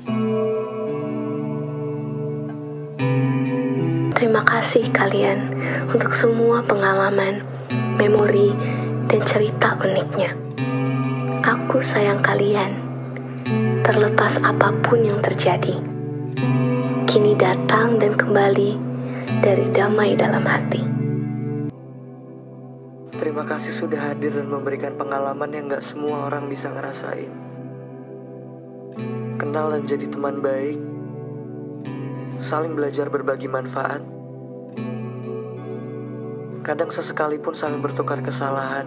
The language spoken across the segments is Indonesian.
Terima kasih kalian untuk semua pengalaman, memori, dan cerita uniknya. Aku sayang kalian, terlepas apapun yang terjadi. Kini datang dan kembali dari damai dalam hati. Terima kasih sudah hadir dan memberikan pengalaman yang gak semua orang bisa ngerasain. Kenal dan jadi teman baik, saling belajar berbagi manfaat. Kadang sesekali pun saling bertukar kesalahan.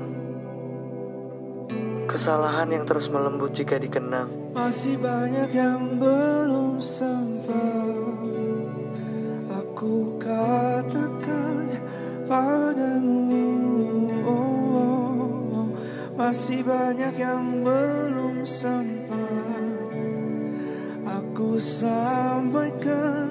Kesalahan yang terus melembut jika dikenang. Masih banyak yang belum sempat aku katakan padamu. Masih banyak yang belum sempat aku sampaikan